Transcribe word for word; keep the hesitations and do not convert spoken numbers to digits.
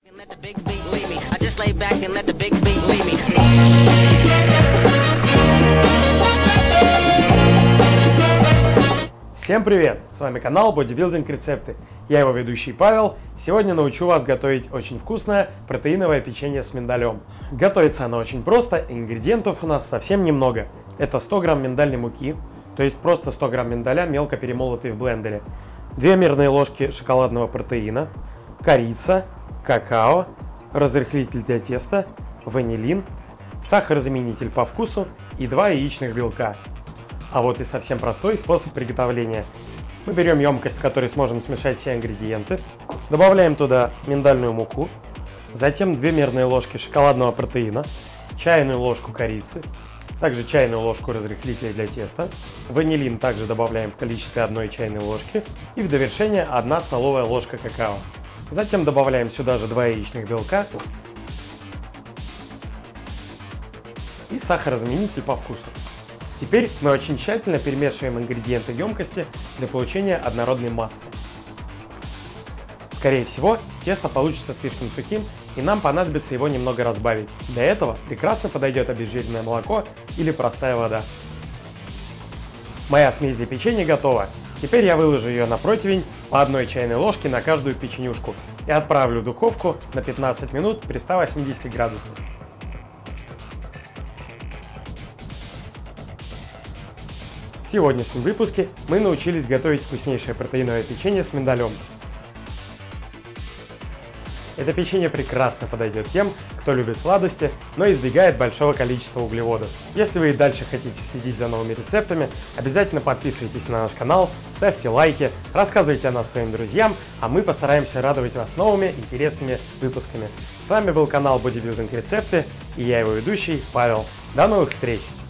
Всем привет! С вами канал Бодибилдинг Рецепты. Я его ведущий Павел. Сегодня научу вас готовить очень вкусное протеиновое печенье с миндалем. Готовится оно очень просто, ингредиентов у нас совсем немного. Это сто грамм миндальной муки, то есть просто сто грамм миндаля, мелко перемолотые в блендере, две мерные ложки шоколадного протеина, корица, какао, разрыхлитель для теста, ванилин, сахарозаменитель по вкусу и два яичных белка. А вот и совсем простой способ приготовления. Мы берем емкость, в которой сможем смешать все ингредиенты, добавляем туда миндальную муку, затем две мерные ложки шоколадного протеина, чайную ложку корицы, также чайную ложку разрыхлителя для теста, ванилин также добавляем в количестве одной чайной ложки и в довершение одна столовая ложка какао. Затем добавляем сюда же два яичных белка и сахарозаменитель по вкусу. Теперь мы очень тщательно перемешиваем ингредиенты емкости для получения однородной массы. Скорее всего, тесто получится слишком сухим, и нам понадобится его немного разбавить. Для этого прекрасно подойдет обезжиренное молоко или простая вода. Моя смесь для печенья готова. Теперь я выложу ее на противень по одной чайной ложке на каждую печенюшку и отправлю в духовку на пятнадцать минут при ста восьмидесяти градусах. В сегодняшнем выпуске мы научились готовить вкуснейшее протеиновое печенье с миндалем. Это печенье прекрасно подойдет тем, кто любит сладости, но избегает большого количества углеводов. Если вы и дальше хотите следить за новыми рецептами, обязательно подписывайтесь на наш канал, ставьте лайки, рассказывайте о нас своим друзьям, а мы постараемся радовать вас новыми интересными выпусками. С вами был канал Бодибилдинг Рецепты и я его ведущий Павел. До новых встреч!